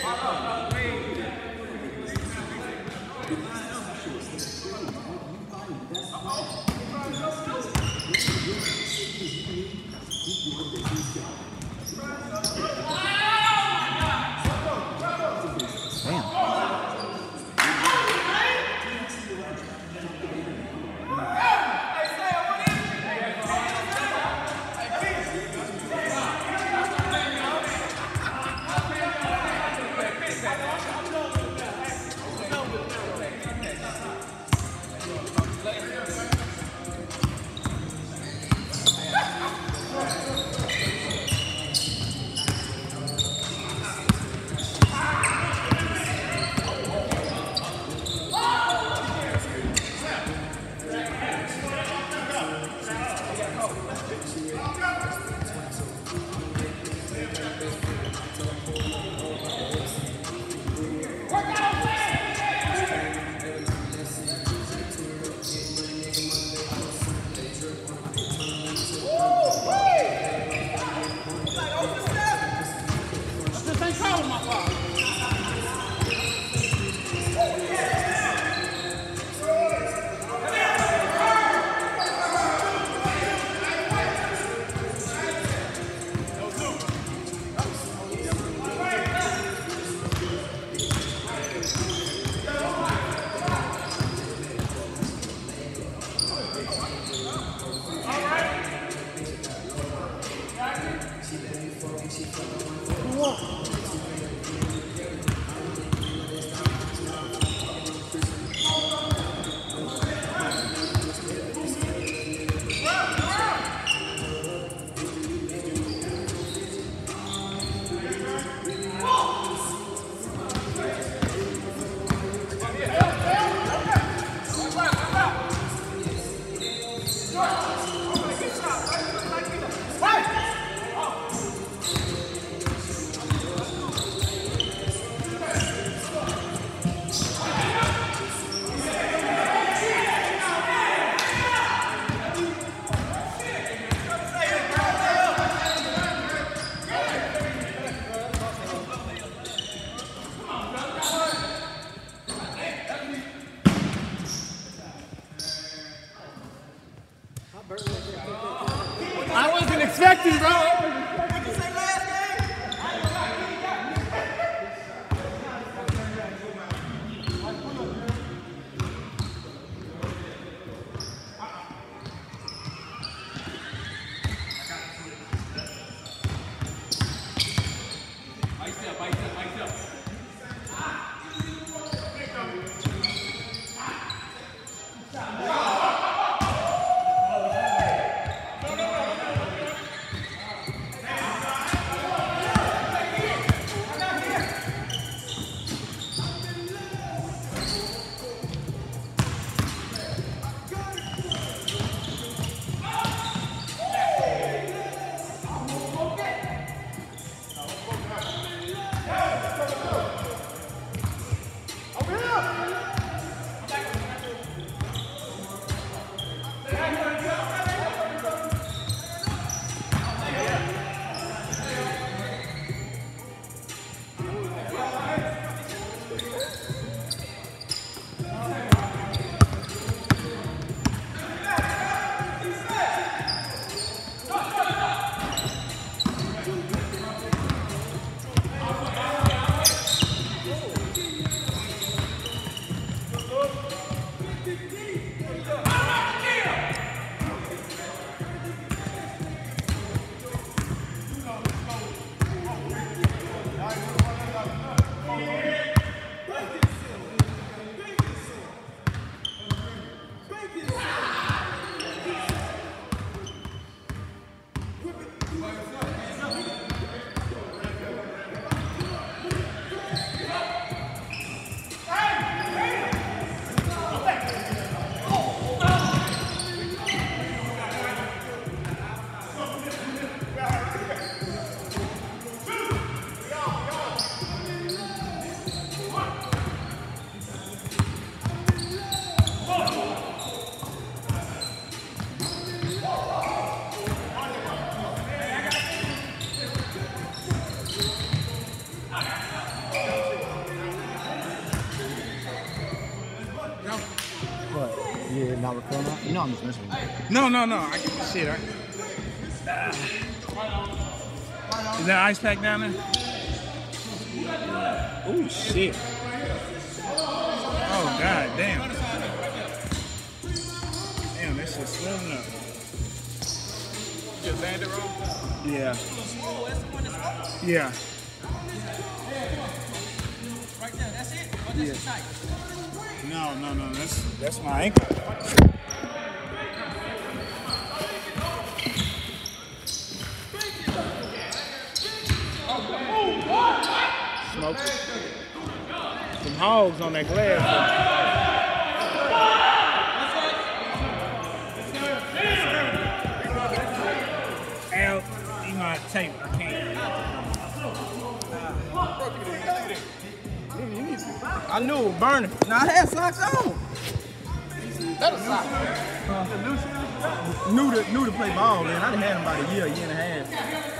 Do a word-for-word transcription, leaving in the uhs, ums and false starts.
I wasn't expecting, bro. Oh, Yeah, not recording. You know I'm just messing with you. No, no, no. I get the shit. I... Ah. Is that ice pack down there? Oh shit. Oh god damn. Damn, that shit's swelling up. You just landed wrong? Yeah. Yeah. Right there, that's it? Or that's yeah. Tight? No, no, no, that's that's my ankle. Smoke. Some hogs on that glass. Al, you know how to tape. I can't. I knew it was burning. Now I had socks on. That was sock. Uh, new to, new to play ball, man. I done had him about a year, a year and a half.